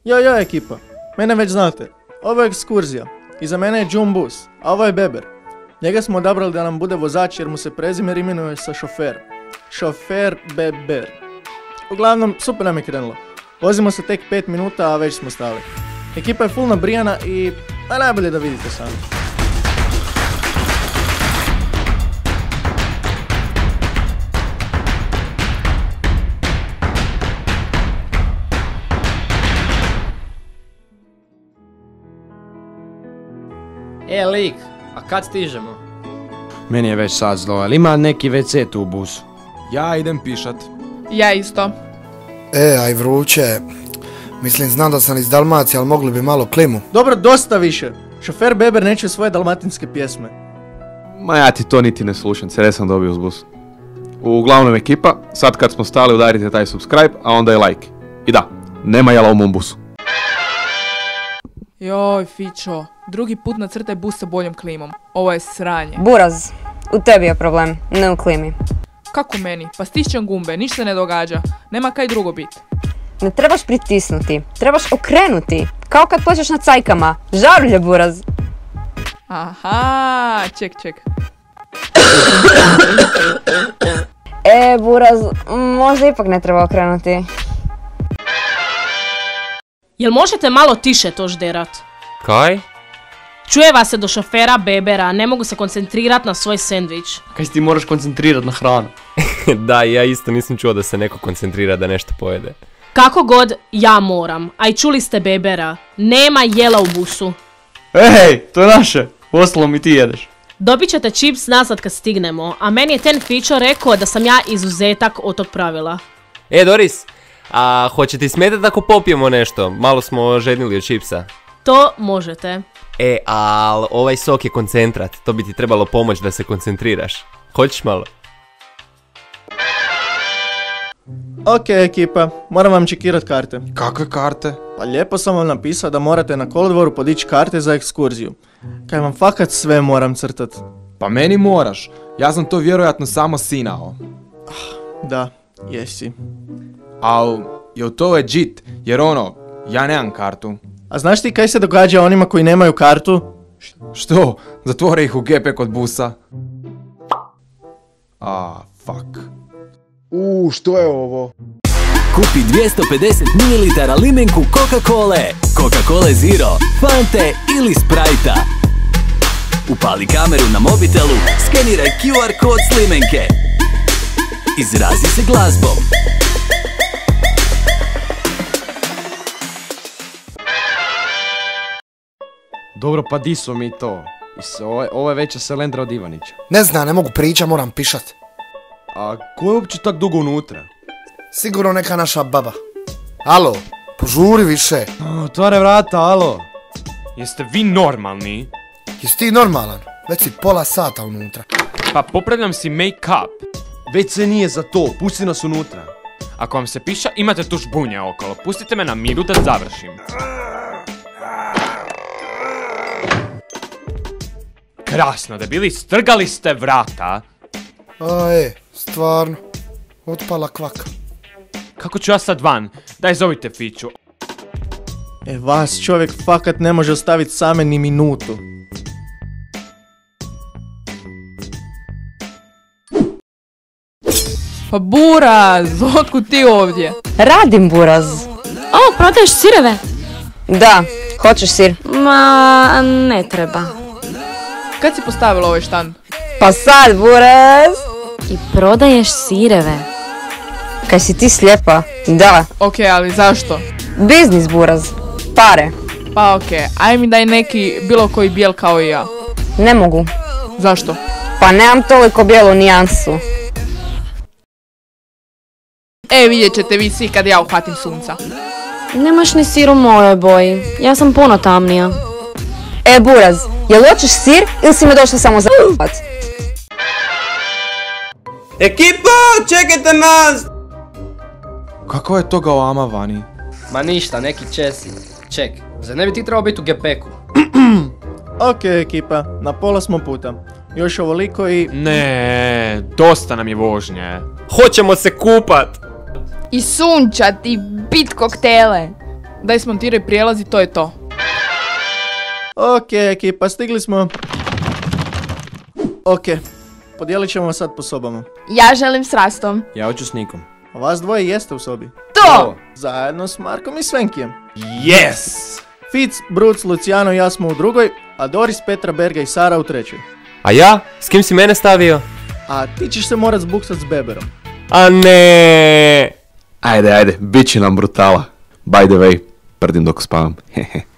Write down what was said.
Jo ekipa, mene već znate. Ovo je ekskurzija. Iza mene je Džum Bus, a ovo je Beber. Njega smo odabrali da nam bude vozač jer mu se prezime imenuje sa šofer. Šofer Beber. Uglavnom, super nam je krenulo. Vozimo se tek 5 minuta, a već smo stali. Ekipa je full nabrijana i najbolje da vidite sami. Lik, a kad stižemo? Meni je već sazlo, ali ima neki WC tu u busu. Ja idem pišat. Ja isto. Aj vruće. Mislim, znam da sam iz Dalmacije, ali mogli bi malo klimu. Dobro, dosta više. Šofer Beber neće svoje dalmatinske pjesme. Ma ja ti to niti ne slušam, CD sam dobio uz bus. Uglavnom ekipa, sad kad smo stali udarite taj subscribe, a onda i like. I da, nema jela u mom busu. Joj, Fićo, drugi put nacrtaj bus sa boljom klimom. Ovo je sranje. Buraz, u tebi je problem, ne u klimi. Kako meni? Pa stišćem gumbe, ništa se ne događa. Nema kaj drugo biti. Ne trebaš pritisnuti, trebaš okrenuti. Kao kad počeš na cajkama. Žarulje, Buraz. Aha, ček. Buraz, možda ipak ne treba okrenuti. Jel možete malo tiše to žderat? Kaj? Čuje vas se do šofera Bebera, ne mogu se koncentrirat na svoj sendvič. Kaj si ti moraš koncentrirat na hranu? Da, ja isto nisam čuo da se neko koncentrira da nešto pojede. Kako god, ja moram. A i čuli ste Bebera. Nema jela u busu. Ej, to je naše. Ostalo mi ti jedeš. Dobit ćete čips nazad kad stignemo, a meni je ten Fićo rekao da sam ja izuzetak od tog pravila. Doris, a hoće ti smetati ako popijemo nešto? Malo smo žednili od čipsa. To možete. Al ovaj sok je koncentrat, to bi ti trebalo pomoći da se koncentriraš. Hoćeš malo? Ok ekipa, moram vam čekirat karte. Kakve karte? Pa lijepo sam vam napisao da morate na kolodvoru podići karte za ekskurziju. Kaj vam fakat sve moram crtat. Pa meni moraš, ja sam to vjerojatno samo sinao. Da, jesi. Al, jel to legit, jer ja nemam kartu. A znaš ti kaj se događa onima koji nemaju kartu? Što? Zatvore ih u gepe kod busa? Fuck. Što je ovo? Kupi 250 ml limenku Coca-Cole, Coca-Cola Zero, Fante ili Sprite-a. Upali kameru na mobitelu, skeniraj QR kod s limenke. Izrazi se glazbom. Dobro, pa di su mi to? Ovo je veća selendra od Ivanića. Ne zna, ne mogu pričat, moram pišat. A ko je uopće tak dugo unutra? Sigurno neka naša baba. Alo, požuri više. Otvore vrata, alo. Jeste vi normalni? Jesi ti normalan? Već si pola sata unutra. Pa popravljam si make-up. Već se nije za to, pusti nas unutra. Ako vam se piša, imate tu žbunje okolo. Pustite me na miru da završim. Krasno, debili, strgali ste vrata. Stvarno. Otpala kvaka. Kako ću ja sad van? Daj, zovite Fiću. Vas čovjek fakat ne može ostaviti same ni minutu. Pa Buraz, otkud ti ovdje? Radim, Buraz. Prodaješ sireve? Da, hoćeš sir? Ma, ne treba. Kad si postavila ovaj štand? Pa sad, Buraz. I prodaješ sireve? Kaj si ti slijepa? Da. Ok, ali zašto? Biznis, Buraz. Pare. Pa ok, aj mi daj neki bilo koji bijel kao i ja. Ne mogu. Zašto? Pa nemam toliko bijelu nijansu. Vidjet ćete vi svi kad ja uhvatim sunca. Nemaš ni sir u mojoj boji. Ja sam puno tamnija. Buraz, jel hoćeš sir ili si me došla samo za p***at? Ekipa, čekajte nas! Kako je to galama vani? Ma ništa, neki Česi. Ček, zar ne bi ti trebao biti u gepeku? Ok ekipa, na pola smo puta. Još ovoliko i... Ne, dosta nam je vožnje. Hoćemo se kupat! I sunčat i bit koktele. Daj smontiraj prijelaz i to je to. Ok, ekipa, stigli smo. Ok, podijelit ćemo sad po sobama. Ja želim s Rastom. Ja hoću s Nikom. A vas dvoje jeste u sobi. To! Zajedno s Markom i Svenkijem. Yes! Fic, Bruc, Luciano i ja smo u drugoj, a Doris, Petra, Berga i Sara u trećoj. A ja? S kim si mene stavio? A ti ćeš se morat zbuksat s Beberom. A ne. Ajde, bit će nam brutala. By the way, prdim dok spavam.